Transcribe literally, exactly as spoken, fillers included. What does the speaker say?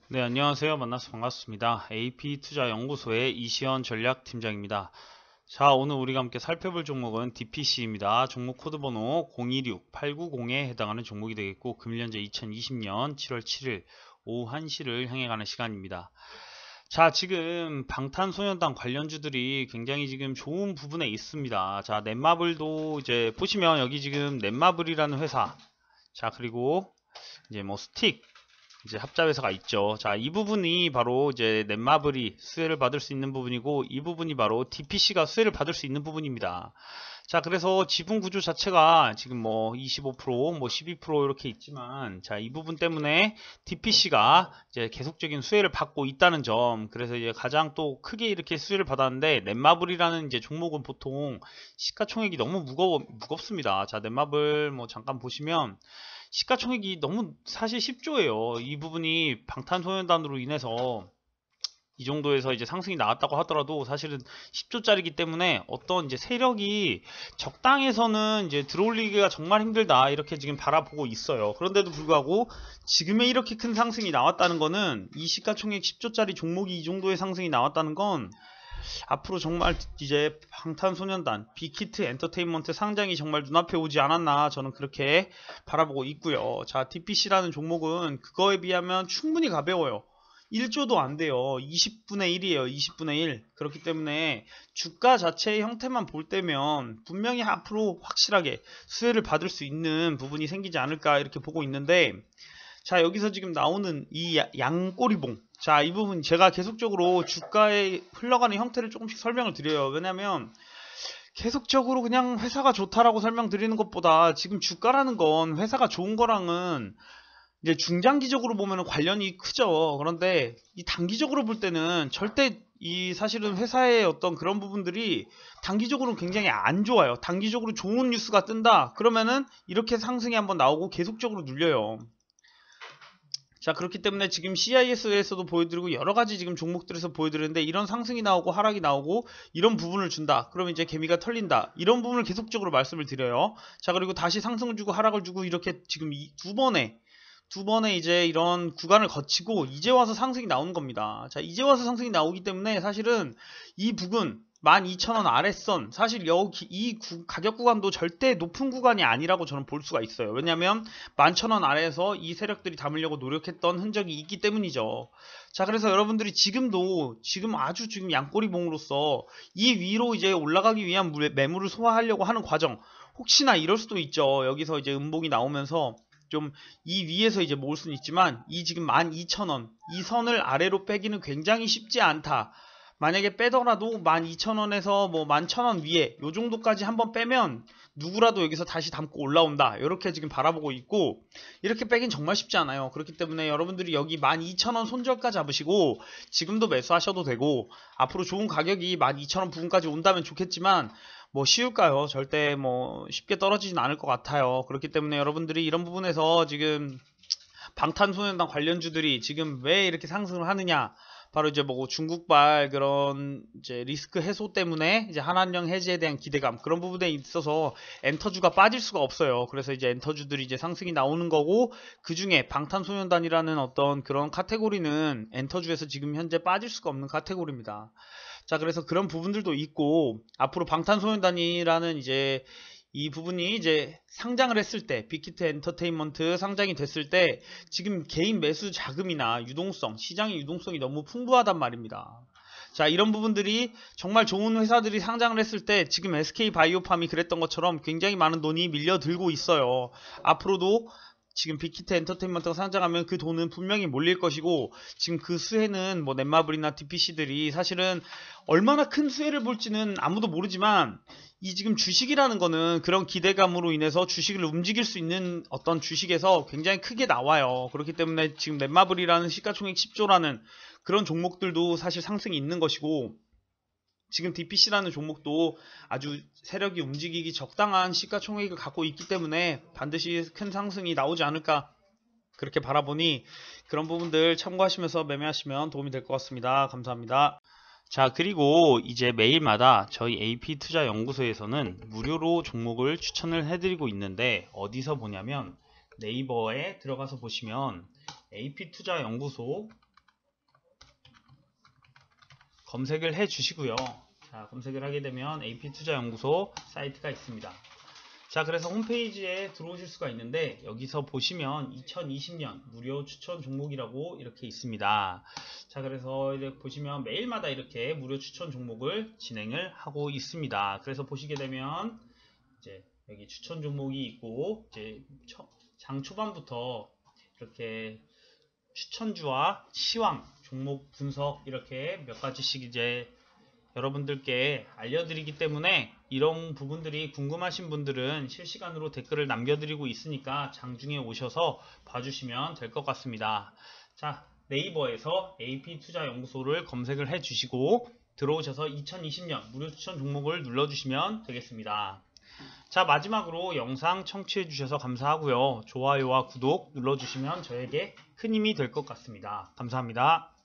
네, 안녕하세요. 만나서 반갑습니다. 에이피투자연구소의 이시연 전략팀장입니다. 자, 오늘 우리가 함께 살펴볼 종목은 디피씨입니다. 종목 코드번호 공이육 팔구공에 해당하는 종목이 되겠고, 금일현재 이천이십 년 칠월 칠일 오후 한 시를 향해 가는 시간입니다. 자, 지금 방탄소년단 관련주들이 굉장히 지금 좋은 부분에 있습니다. 자, 넷마블도 이제 보시면 여기 지금 넷마블이라는 회사, 자, 그리고 이제 뭐 스틱, 이제 합자회사가 있죠. 자, 이 부분이 바로 이제 넷마블이 수혜를 받을 수 있는 부분이고, 이 부분이 바로 디피씨가 수혜를 받을 수 있는 부분입니다. 자, 그래서 지분 구조 자체가 지금 뭐 이십오 퍼센트, 뭐 십이 퍼센트 이렇게 있지만, 자, 이 부분 때문에 디피씨가 이제 계속적인 수혜를 받고 있다는 점. 그래서 이제 가장 또 크게 이렇게 수혜를 받았는데, 넷마블이라는 이제 종목은 보통 시가총액이 너무 무거워 무겁습니다. 자, 넷마블 뭐 잠깐 보시면 시가총액이 너무 사실 십 조예요. 이 부분이 방탄소년단으로 인해서 이 정도에서 이제 상승이 나왔다고 하더라도 사실은 십 조짜리이기 때문에 어떤 이제 세력이 적당해서는 이제 들어올리기가 정말 힘들다 이렇게 지금 바라보고 있어요. 그런데도 불구하고 지금의 이렇게 큰 상승이 나왔다는 거는 이 시가총액 십 조짜리 종목이 이 정도의 상승이 나왔다는 건 앞으로 정말 이제 방탄소년단 빅히트 엔터테인먼트 상장이 정말 눈앞에 오지 않았나 저는 그렇게 바라보고 있고요. 자, 디피씨라는 종목은 그거에 비하면 충분히 가벼워요. 일 조도 안 돼요. 이십분의 일이에요. 이십분의 일. 그렇기 때문에 주가 자체의 형태만 볼 때면 분명히 앞으로 확실하게 수혜를 받을 수 있는 부분이 생기지 않을까 이렇게 보고 있는데, 자, 여기서 지금 나오는 이 양꼬리봉, 자, 이 부분 제가 계속적으로 주가에 흘러가는 형태를 조금씩 설명을 드려요. 왜냐면 계속적으로 그냥 회사가 좋다라고 설명드리는 것보다 지금 주가라는 건 회사가 좋은 거랑은 이제 중장기적으로 보면 관련이 크죠. 그런데 이 단기적으로 볼 때는 절대 이 사실은 회사의 어떤 그런 부분들이 단기적으로는 굉장히 안 좋아요. 단기적으로 좋은 뉴스가 뜬다 그러면은 이렇게 상승이 한번 나오고 계속적으로 눌려요. 자, 그렇기 때문에 지금 씨아이에스에서도 보여드리고 여러가지 지금 종목들에서 보여드리는데, 이런 상승이 나오고 하락이 나오고 이런 부분을 준다 그러면 이제 개미가 털린다, 이런 부분을 계속적으로 말씀을 드려요. 자, 그리고 다시 상승을 주고 하락을 주고 이렇게 지금 이 두 번에 두 번에 이제 이런 구간을 거치고 이제 와서 상승이 나오는 겁니다. 자, 이제 와서 상승이 나오기 때문에 사실은 이 부근 만 이천 원 아랫선, 사실 여기 이 구, 가격 구간도 절대 높은 구간이 아니라고 저는 볼 수가 있어요. 왜냐하면 만 천 원 아래에서 이 세력들이 담으려고 노력했던 흔적이 있기 때문이죠. 자, 그래서 여러분들이 지금도 지금 아주 지금 양꼬리봉으로서 이 위로 이제 올라가기 위한 매물을 소화하려고 하는 과정, 혹시나 이럴 수도 있죠. 여기서 이제 음봉이 나오면서 좀 이 위에서 이제 모을 수는 있지만, 이 지금 만 이천 원 이 선을 아래로 빼기는 굉장히 쉽지 않다. 만약에 빼더라도 만 이천 원에서 뭐 만 천 원 위에 요 정도까지 한번 빼면 누구라도 여기서 다시 담고 올라온다, 이렇게 지금 바라보고 있고, 이렇게 빼긴 정말 쉽지 않아요. 그렇기 때문에 여러분들이 여기 만 이천 원 손절가 잡으시고 지금도 매수하셔도 되고, 앞으로 좋은 가격이 만 이천 원 부근까지 온다면 좋겠지만 뭐 쉬울까요? 절대 뭐 쉽게 떨어지진 않을 것 같아요. 그렇기 때문에 여러분들이 이런 부분에서 지금 방탄소년단 관련주들이 지금 왜 이렇게 상승을 하느냐, 바로 이제 뭐 중국발 그런 이제 리스크 해소 때문에 이제 한한령 해지에 대한 기대감, 그런 부분에 있어서 엔터주가 빠질 수가 없어요. 그래서 이제 엔터주들이 이제 상승이 나오는 거고, 그 중에 방탄소년단이라는 어떤 그런 카테고리는 엔터주에서 지금 현재 빠질 수가 없는 카테고리입니다. 자, 그래서 그런 부분들도 있고, 앞으로 방탄소년단이라는 이제 이 부분이 이제 상장을 했을 때, 빅히트 엔터테인먼트 상장이 됐을 때 지금 개인 매수 자금이나 유동성, 시장의 유동성이 너무 풍부하단 말입니다. 자, 이런 부분들이 정말 좋은 회사들이 상장을 했을 때 지금 에스케이바이오팜이 그랬던 것처럼 굉장히 많은 돈이 밀려들고 있어요. 앞으로도 지금 빅히트 엔터테인먼트가 상장하면 그 돈은 분명히 몰릴 것이고, 지금 그 수혜는 뭐 넷마블이나 디피씨들이 사실은 얼마나 큰 수혜를 볼지는 아무도 모르지만, 이 지금 주식이라는 거는 그런 기대감으로 인해서 주식을 움직일 수 있는 어떤 주식에서 굉장히 크게 나와요. 그렇기 때문에 지금 넷마블이라는 시가총액 십 조라는 그런 종목들도 사실 상승이 있는 것이고, 지금 디피씨라는 종목도 아주 세력이 움직이기 적당한 시가총액을 갖고 있기 때문에 반드시 큰 상승이 나오지 않을까 그렇게 바라보니, 그런 부분들 참고하시면서 매매하시면 도움이 될 것 같습니다. 감사합니다. 자, 그리고 이제 매일마다 저희 에이피투자연구소에서는 무료로 종목을 추천을 해드리고 있는데, 어디서 보냐면 네이버에 들어가서 보시면 에이피투자연구소 검색을 해 주시고요. 자, 검색을 하게 되면 에이피투자연구소 사이트가 있습니다. 자, 그래서 홈페이지에 들어오실 수가 있는데 여기서 보시면 이천이십 년 무료 추천 종목이라고 이렇게 있습니다. 자, 그래서 이제 보시면 매일마다 이렇게 무료 추천 종목을 진행을 하고 있습니다. 그래서 보시게 되면 이제 여기 추천 종목이 있고 이제 장 초반부터 이렇게 추천주와 시황, 종목 분석 이렇게 몇 가지씩 이제 여러분들께 알려드리기 때문에 이런 부분들이 궁금하신 분들은 실시간으로 댓글을 남겨드리고 있으니까 장중에 오셔서 봐주시면 될 것 같습니다. 자, 네이버에서 에이피투자연구소를 검색을 해 주시고 들어오셔서 이천이십 년 무료 추천 종목을 눌러주시면 되겠습니다. 자, 마지막으로 영상 청취해 주셔서 감사하고요. 좋아요와 구독 눌러주시면 저에게 큰 힘이 될 것 같습니다. 감사합니다.